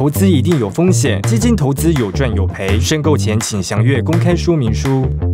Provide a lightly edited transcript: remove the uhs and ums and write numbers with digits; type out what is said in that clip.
投资一定有风险，基金投资有赚有赔，申购前请详阅公开说明书。